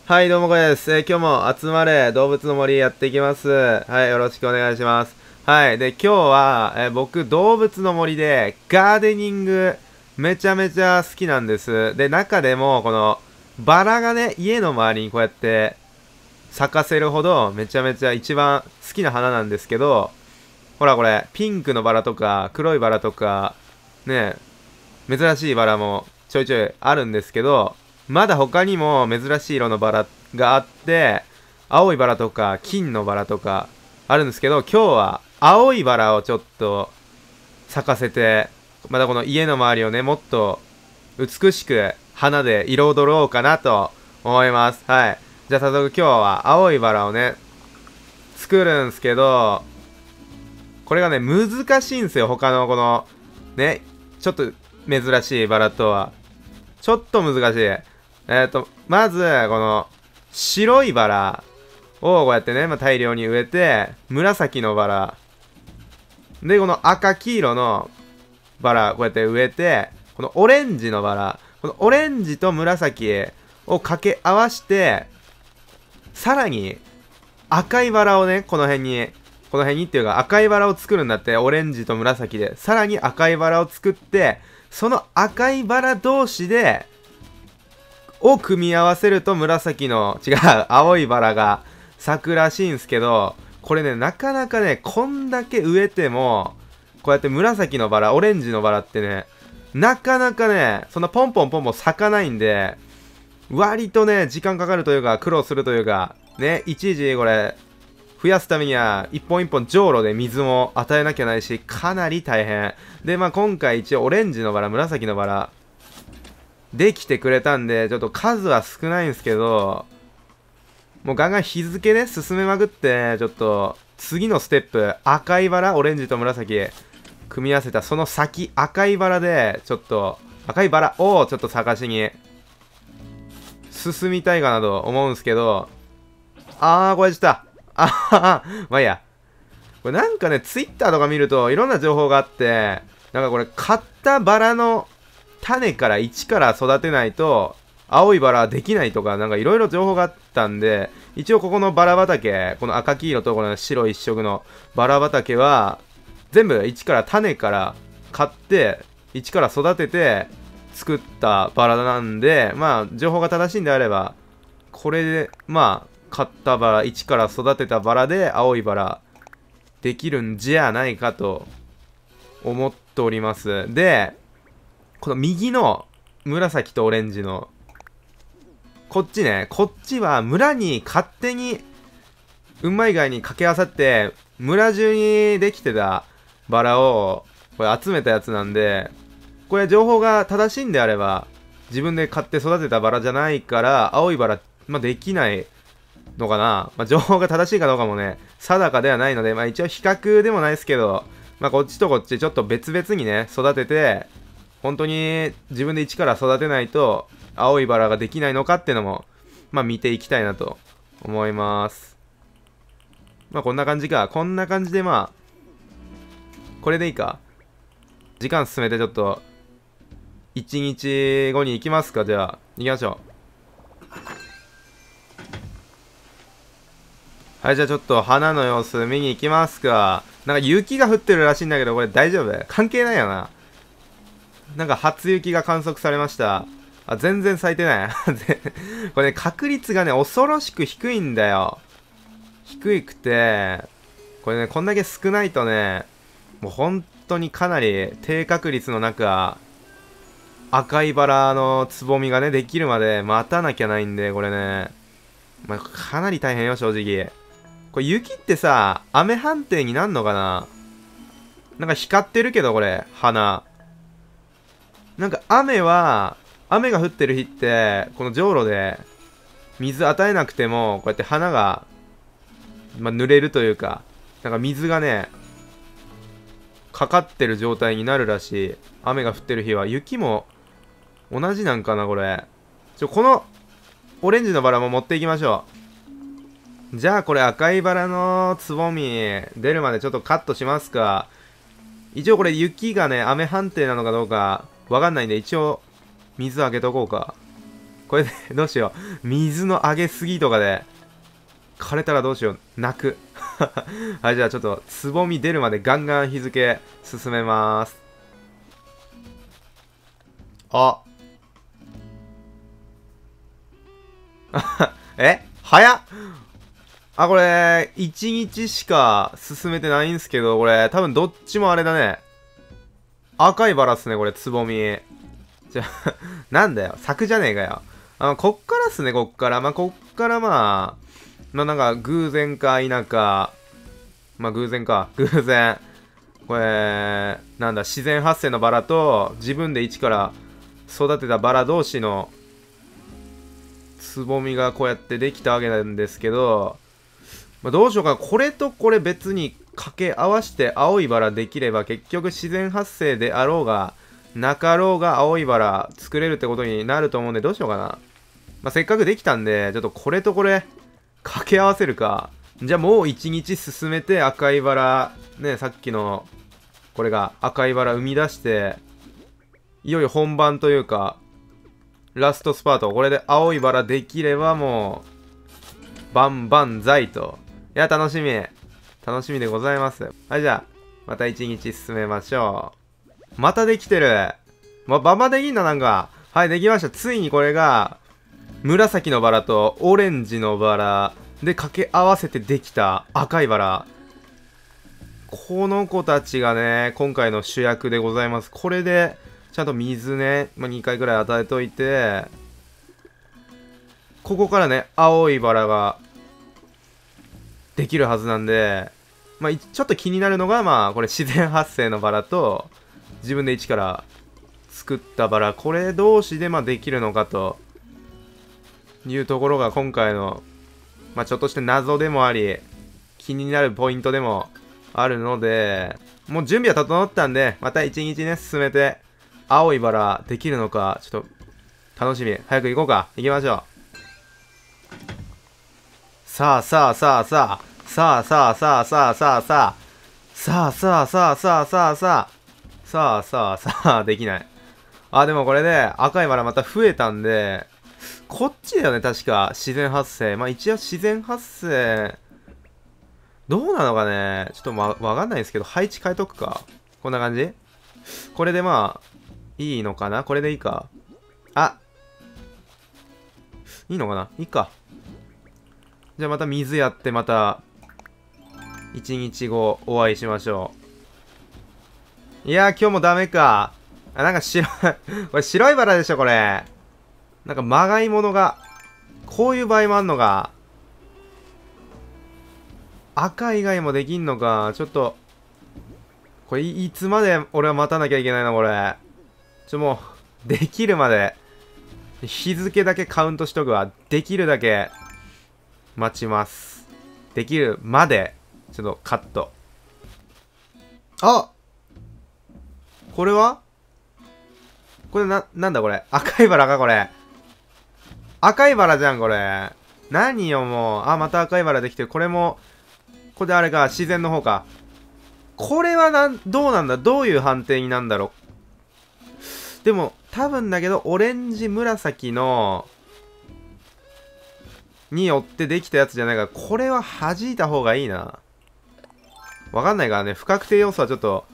はい、どうもこれです。今日も集まれ動物の森やっていきます。はい、よろしくお願いします。はい、で、今日は、僕、動物の森でガーデニングめちゃめちゃ好きなんです。で、中でも、この、バラがね、家の周りにこうやって咲かせるほどめちゃめちゃ一番好きな花なんですけど、ほらこれ、ピンクのバラとか、黒いバラとか、ね、珍しいバラもちょいちょいあるんですけど、まだ他にも珍しい色のバラがあって、青いバラとか金のバラとかあるんですけど、今日は青いバラをちょっと咲かせて、またこの家の周りをね、もっと美しく花で彩ろうかなと思います。はい。じゃあ早速今日は青いバラをね、作るんすけど、これがね、難しいんですよ。他のこの、ね、ちょっと珍しいバラとは。ちょっと難しい。まず、この、白いバラをこうやってね、大量に植えて、紫のバラ。で、この赤黄色のバラ、こうやって植えて、このオレンジのバラ。このオレンジと紫を掛け合わして、さらに赤いバラをね、この辺にっていうか赤いバラを作るんだって、オレンジと紫で。さらに赤いバラを作って、その赤いバラ同士で、を組み合わせると紫の、違う、青いバラが咲くらしいんすけど、これね、なかなかね、こんだけ植えても、こうやって紫のバラ、オレンジのバラってね、なかなかね、そんなポンポンポンポン咲かないんで、割とね、時間かかるというか、苦労するというか、ね、いちいちこれ、増やすためには、一本一本じょうろで水も与えなきゃないし、かなり大変。で、今回一応オレンジのバラ、紫のバラ、できてくれたんで、ちょっと数は少ないんですけど、もうガンガン日付ね、進めまくって、ちょっと、次のステップ、赤いバラ、オレンジと紫、組み合わせたその先、赤いバラで、ちょっと、赤いバラをちょっと探しに、進みたいかなと思うんですけど、これした。まあいいや。これなんかね、ツイッターとか見るといろんな情報があって、なんかこれ買ったバラの種から一から育てないと、青いバラはできないとか、なんかいろいろ情報があったんで、一応ここのバラ畑、この赤黄色とこの白一色のバラ畑は、全部一から種から買って、一から育てて作ったバラなんで、情報が正しいんであれば、これで、買ったバラ、一から育てたバラで青いバラできるんじゃないかと思っております。で、この右の紫とオレンジのこっちね、こっちは村に勝手に運米街に掛け合わさって村中にできてたバラをこれ集めたやつなんで、これ情報が正しいんであれば自分で買って育てたバラじゃないから青いバラ、できないのかな。情報が正しいかどうかもね定かではないので、一応比較でもないですけど、こっちとこっちちょっと別々にね育てて、本当に自分で一から育てないと青いバラができないのかってのも見ていきたいなと思います。こんな感じか。こんな感じでこれでいいか。時間進めてちょっと1日後に行きますか。じゃあ行きましょう。はい、じゃあちょっと花の様子見に行きますか。なんか雪が降ってるらしいんだけど、これ大丈夫？関係ないよな。なんか初雪が観測されました。全然咲いてない。これね、確率がね、恐ろしく低いんだよ。低くて、これね、こんだけ少ないとね、もう本当にかなり低確率の中、赤いバラのつぼみがね、できるまで待たなきゃないんで、これね、かなり大変よ、正直。これ雪ってさ、雨判定になんのかな？なんか光ってるけど、これ、花。なんか雨が降ってる日って、このじょうろで水与えなくても、こうやって花が、濡れるというか、なんか水がね、かかってる状態になるらしい。雨が降ってる日は。雪も同じなんかな、これ。このオレンジのバラも持っていきましょう。じゃあこれ赤いバラのつぼみ出るまでちょっとカットしますか。一応これ雪がね、雨判定なのかどうかわかんないんで、一応水あげとこうか。 これで、どうしよう。水の上げすぎとかで、枯れたらどうしよう。泣く。はい、じゃあちょっと、つぼみ出るまでガンガン日付進めます。あ。早っ。あ、これ、1日しか進めてないんすけど、これ、多分どっちもあれだね。赤いバラっすね、これ、つぼみ。なんだよ、咲くじゃねえかよ。こっからっすね、こっから。こっからなんか、偶然か否か。偶然か。偶然。これ、なんだ、自然発生のバラと、自分で一から育てたバラ同士の、つぼみがこうやってできたわけなんですけど、どうしようかな。これとこれ別に掛け合わせて青いバラできれば、結局自然発生であろうが、なかろうが青いバラ作れるってことになると思うんで、どうしようかな。せっかくできたんで、ちょっとこれとこれ、掛け合わせるか。じゃあもう一日進めて赤いバラ、ね、さっきの、これが赤いバラ生み出して、いよいよ本番というか、ラストスパート。これで青いバラできればもう、バンバンザイと。いや、楽しみ。楽しみでございます。はい、じゃあ、また一日進めましょう。またできてる。バンバンできんな、なんか。はい、できました。ついにこれが、紫のバラとオレンジのバラで掛け合わせてできた赤いバラ。この子たちがね、今回の主役でございます。これで、ちゃんと水ね、2回ぐらい与えといて、ここからね、青いバラができるはずなんで、ちょっと気になるのが、これ自然発生のバラと、自分で一から作ったバラ、これ同士でできるのかというところが今回の、ちょっとした謎でもあり、気になるポイントでもあるので、もう準備は整ったんで、また一日ね、進めて、青いバラできるのか、ちょっと、楽しみ。早く行こうか。行きましょう。さあさあさあさあ、さあさあさあさあさあさあ、さあさあさあさあさあさあ、さあさあさあ、できない。でもこれで赤いバラまた増えたんで、こっちだよね、確か。自然発生。一応自然発生、どうなのかね。ちょっとわかんないですけど、配置変えとくか。こんな感じこれでいいのかなこれでいいか。いいのかないいか。じゃあまた水やってまた、1日後お会いしましょう。いやー、今日もダメか。なんか白いこれ白いバラでしょ、これ。なんかまがいものが、こういう場合もあんのか。赤以外もできんのか。ちょっと、これいつまで俺は待たなきゃいけないの、これ。もう、できるまで、日付だけカウントしとくわ。できるだけ、待ちます。できるまで、ちょっとカット。これはこれなんだこれ。赤いバラか、これ。赤いバラじゃん、これ。何よ、もう。また赤いバラできてる。これも、これであれか、自然の方か。これはどうなんだどういう判定になんだろう。でも、多分だけど、オレンジ紫の、によってできたやつじゃないから、これは弾いた方がいいな。わかんないからね、不確定要素はちょっと、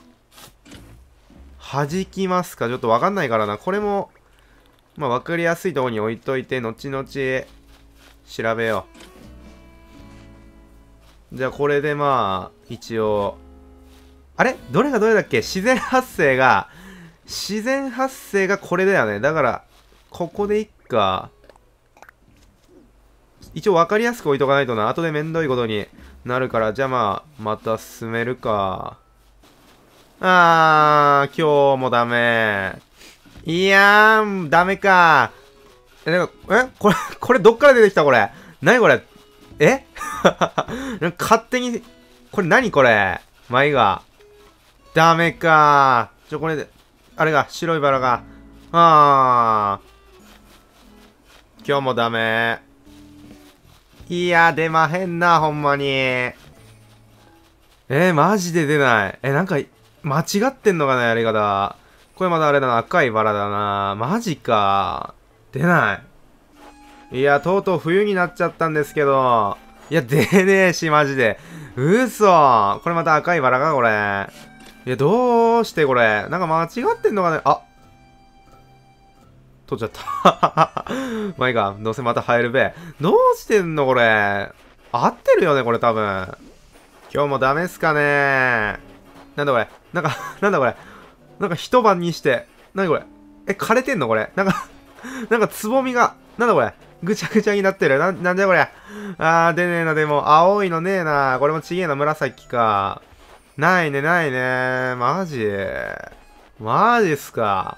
弾きますかちょっとわかんないからな。これも、わかりやすいところに置いといて、後々、調べよう。じゃあ、これで一応、あれどれがどれだっけ自然発生がこれだよね。だから、ここでいっか。一応分かりやすく置いとかないとな。後でめんどいことになるから。じゃあまた進めるか。今日もダメ。いやー、ダメか。これどっから出てきたこれ。何これ勝手に、これ何これが。ダメかー。これで、あれが、白いバラが。今日もダメ。いや、出まへんな、ほんまに。マジで出ない。なんか、間違ってんのかな、やり方。これまだあれだな、赤いバラだな。マジか。出ない。 いや、とうとう冬になっちゃったんですけど。いや、出ねえし、マジで。嘘。これまた赤いバラか、これ。いや、どうしてこれ。なんか間違ってんのかね。あ、取っちゃった。まあいいか。どうせまた生えるべ。どうしてんのこれ。合ってるよね、これ多分。今日もダメっすかね。なんだこれ。なんか、なんだこれ。なんか一晩にして。なにこれ。枯れてんのこれ。なんかなんかつぼみが。なんだこれ。ぐちゃぐちゃになってる。なんだこれ。出ねえな。でも、青いのねえな。これもちげえな。紫か。ないね、ないね。マジっすか。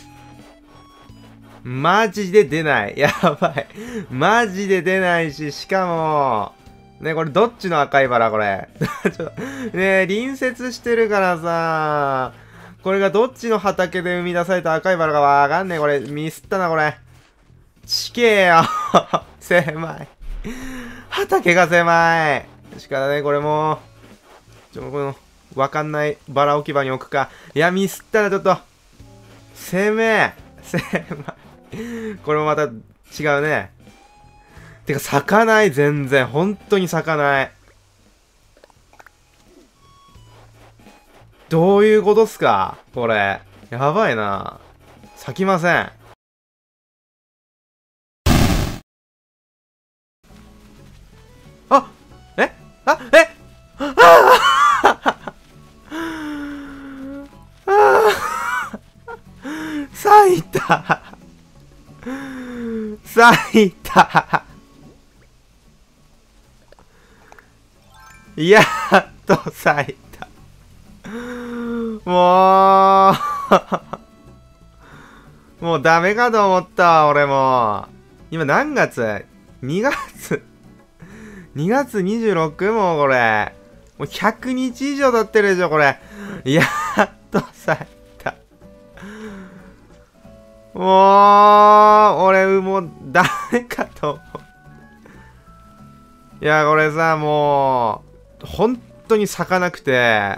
マジで出ない。やばい。マジで出ないし、しかも、ね、これどっちの赤いバラこれ。ちょっと、ね隣接してるからさ、これがどっちの畑で生み出された赤いバラかわかんねえ。これ、ミスったな、これ。ちけえよ。狭い。畑が狭い。しかね、これもう、この、わかんないバラ置き場に置くか。いや、ミスったらちょっと、狭い。これもまた違うね。てか、咲かない、全然。本当に咲かない。どういうことっすかこれ。やばいな。咲きません。あえあえ咲いた咲いたやっと咲いた。もうもうダメかと思ったわ、俺も。今何月 ?2 月 ?2 月 26? もうこれ。もう100日以上経ってるでしょ、これ。やっと咲いた。もう、俺もうダメかと思う。いや、これさ、もう、本当に咲かなくて、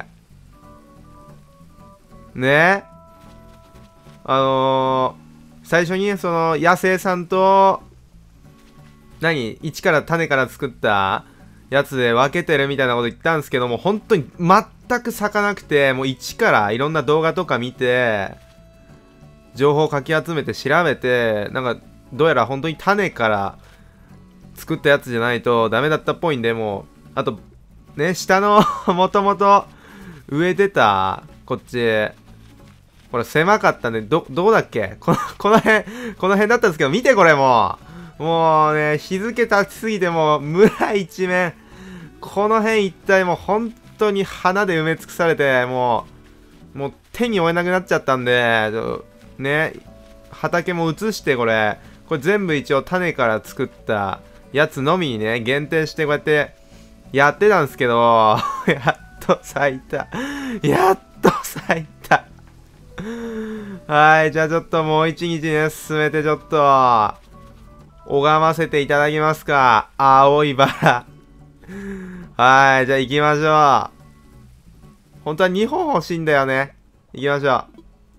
ね。最初にその野生さんと、一から種から作ったやつで分けてるみたいなこと言ったんですけども、本当に全く咲かなくて、もう一からいろんな動画とか見て、情報をかき集めて調べて、なんか、どうやら本当に種から作ったやつじゃないとダメだったっぽいんで、もう、あと、ね、下のもともと植えてた、こっち、これ狭かったんで、どこだっけこの辺だったんですけど、見てこれもう。もうね、日付経ちすぎてもう、村一面、この辺一帯もう本当に花で埋め尽くされて、もう手に負えなくなっちゃったんで、ね、畑も移して、これ全部一応種から作ったやつのみにね、限定してこうやってやってたんですけど、やっと咲いた。やっと咲いた。はい、じゃあちょっともう一日ね、進めてちょっと、拝ませていただきますか。青いバラ。はい、じゃあ行きましょう。本当は2本欲しいんだよね。行きましょう。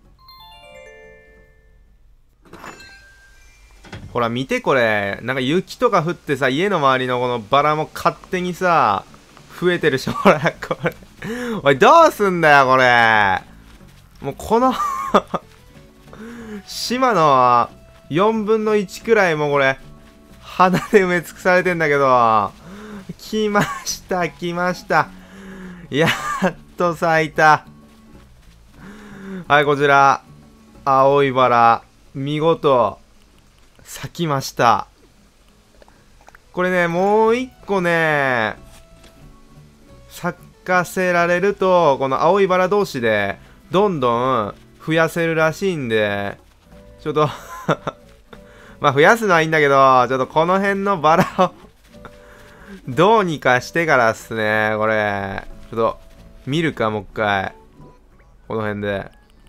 ほら見てこれ。なんか雪とか降ってさ、家の周りのこのバラも勝手にさ、増えてるし、ほら、これ。おい、どうすんだよ、これ。もうこの島の4分の1くらいもこれ、花で埋め尽くされてんだけど、来ました、来ました。やっと咲いた。はい、こちら、青いバラ、見事、咲きました。これね、もう一個ね、咲かせられると、この青いバラ同士で、どんどん増やせるらしいんで、ちょっとまあ増やすのはいいんだけど、ちょっとこの辺のバラをどうにかしてからっすね、これ。ちょっと、見るか、もう一回。この辺で。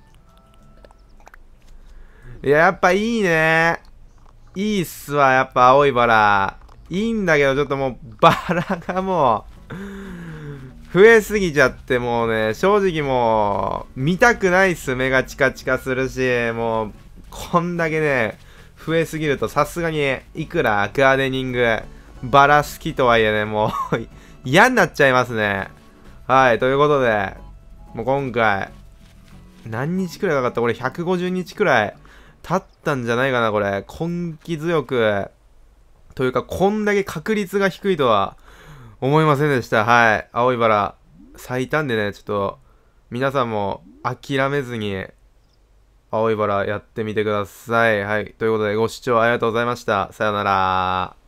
いや、やっぱいいね。いいっすわ、やっぱ青いバラ。いいんだけど、ちょっともう、バラがもう、増えすぎちゃって、もうね、正直もう、見たくないっす。目がチカチカするし、もう、こんだけね、 増えすぎるとさすがにいくらガーデニングバラ好きとはいえね、もう嫌になっちゃいますね。はい、ということで、もう今回、何日くらいかかったこれ150日くらい経ったんじゃないかなこれ。根気強く、というかこんだけ確率が低いとは思いませんでした。はい。青いバラ、咲いたんでね、ちょっと、皆さんも諦めずに、青いバラやってみてください。はい。ということで、ご視聴ありがとうございました。さよなら。